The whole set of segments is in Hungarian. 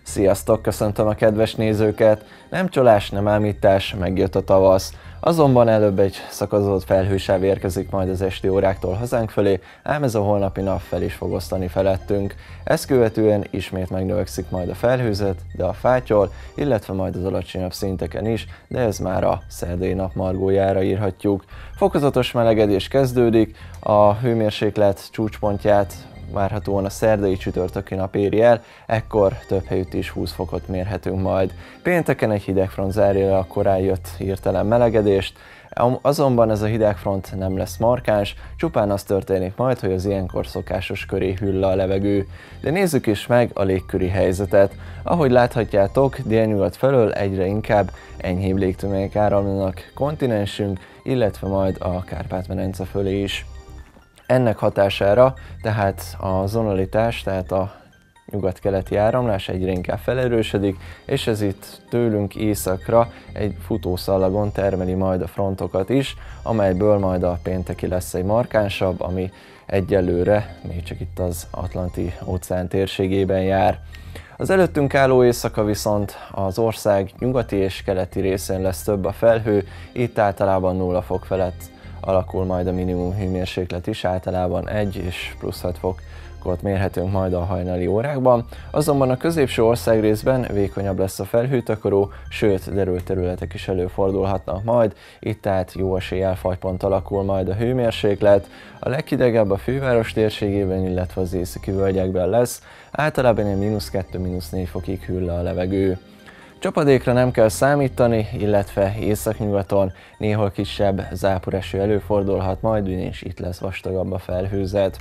Sziasztok, köszöntöm a kedves nézőket! Nem csalás, nem ámítás, megjött a tavasz. Azonban előbb egy szakadozott felhősáv érkezik majd az esti óráktól hazánk felé, ám ez a holnapi nap fel is fog osztani felettünk. Ezt követően ismét megnövekszik majd a felhőzet, de a fátyol, illetve majd az alacsonyabb szinteken is, de ez már a szerdai nap margójára írhatjuk. Fokozatos melegedés kezdődik, a hőmérséklet csúcspontját várhatóan a szerdai csütörtöki nap éri el, ekkor több helyütt is 20 fokot mérhetünk majd. Pénteken egy hidegfront zárja le a korán jött hirtelen melegedést, azonban ez a hidegfront nem lesz markáns, csupán az történik majd, hogy az ilyenkor szokásos köré hűl le a levegő. De nézzük is meg a légköri helyzetet. Ahogy láthatjátok, délnyugat felől egyre inkább enyhébb légtömegek áramlanak kontinensünk, illetve majd a Kárpát-medence fölé is. Ennek hatására tehát a zonalitás, tehát a nyugat-keleti áramlás egyre inkább felerősödik, és ez itt tőlünk északra egy futószallagon termeli majd a frontokat is, amelyből majd a pénteki lesz egy markánsabb, ami egyelőre még csak itt az Atlanti-óceán térségében jár. Az előttünk álló éjszaka viszont az ország nyugati és keleti részén lesz több a felhő, itt általában 0 fok felett alakul majd a minimum hőmérséklet is, általában 1 és plusz 6 fokot mérhetünk majd a hajnali órákban. Azonban a középső országrészben vékonyabb lesz a felhőtakaró, sőt derült területek is előfordulhatnak majd, itt tehát jó eséllyel fagypont alakul majd a hőmérséklet. A leghidegebb a főváros térségében, illetve az északi völgyekben lesz, általában ilyen -2–4 fokig hűl le a levegő. Csapadékra nem kell számítani, illetve északnyugaton néhol kisebb záporeső előfordulhat majd, és itt lesz vastagabb a felhőzet.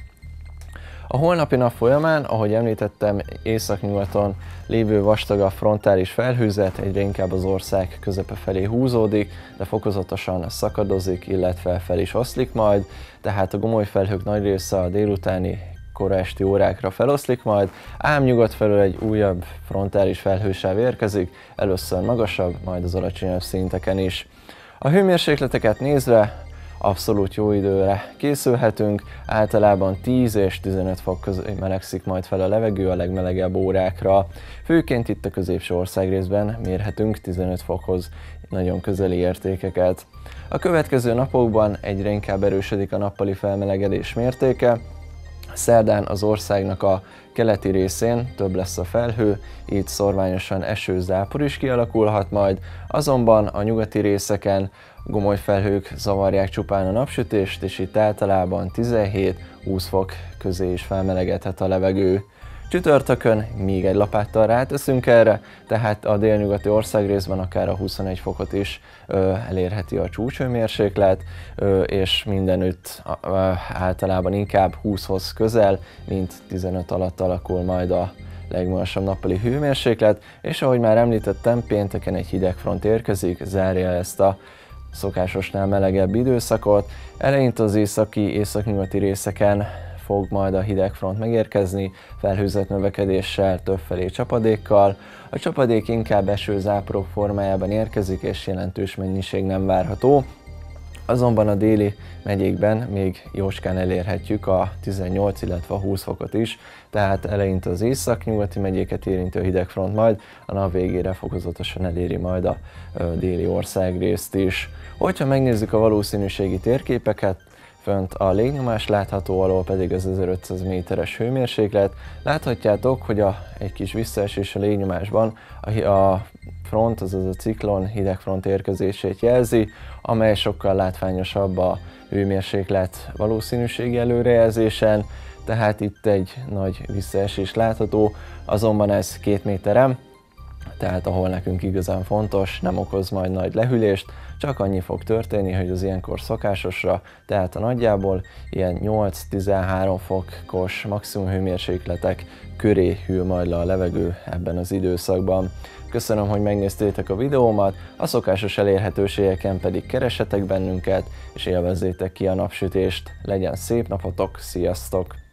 A holnapi nap folyamán, ahogy említettem, északnyugaton lévő vastagabb frontális felhőzet egyre inkább az ország közepe felé húzódik, de fokozatosan szakadozik, illetve fel is oszlik majd, tehát a gomoly felhők nagy része a délutáni kora esti órákra feloszlik majd, ám nyugat felől egy újabb frontális felhősáv érkezik, először magasabb, majd az alacsonyabb szinteken is. A hőmérsékleteket nézve abszolút jó időre készülhetünk, általában 10 és 15 fok közé melegszik majd fel a levegő a legmelegebb órákra. Főként itt a középső országrészben mérhetünk 15 fokhoz nagyon közeli értékeket. A következő napokban egyre inkább erősödik a nappali felmelegedés mértéke. Szerdán az országnak a keleti részén több lesz a felhő, így szorványosan eső-zápor is kialakulhat majd, azonban a nyugati részeken gomoly felhők zavarják csupán a napsütést, és itt általában 17–20 fok közé is felmelegedhet a levegő. Csütörtökön még egy lapáttal ráteszünk erre, tehát a délnyugati országrészben akár a 21 fokot is elérheti a csúcshőmérséklet, és mindenütt általában inkább 20-hoz közel, mint 15 alatt alakul majd a legmagasabb nappali hőmérséklet, és ahogy már említettem, pénteken egy hidegfront érkezik, zárja ezt a szokásosnál melegebb időszakot. Eleinte az északnyugati részeken fog majd a hidegfront megérkezni, felhőzet növekedéssel, többfelé csapadékkal. A csapadék inkább eső-záporok formájában érkezik, és jelentős mennyiség nem várható. Azonban a déli megyékben még jócskán elérhetjük a 18, illetve a 20 fokot is, tehát eleinte az északnyugati megyéket érintő hidegfront majd a nap végére fokozatosan eléri majd a déli országrészt is. Hogyha megnézzük a valószínűségi térképeket, fönt a légnyomás látható, alól pedig az 1500 méteres hőmérséklet. Láthatjátok, hogy egy kis visszaesés a légnyomásban a front, azaz a ciklon hidegfront érkezését jelzi, amely sokkal látványosabb a hőmérséklet valószínűségi előrejelzésen, tehát itt egy nagy visszaesés látható, azonban ez 2 méterem, tehát ahol nekünk igazán fontos, nem okoz majd nagy lehűlést, csak annyi fog történni, hogy az ilyenkor szokásosra, tehát a nagyjából ilyen 8–13 fokos maximum hőmérsékletek köré hűl majd le a levegő ebben az időszakban. Köszönöm, hogy megnéztétek a videómat, a szokásos elérhetőségeken pedig keressetek bennünket, és élvezzétek ki a napsütést. Legyen szép napotok, sziasztok!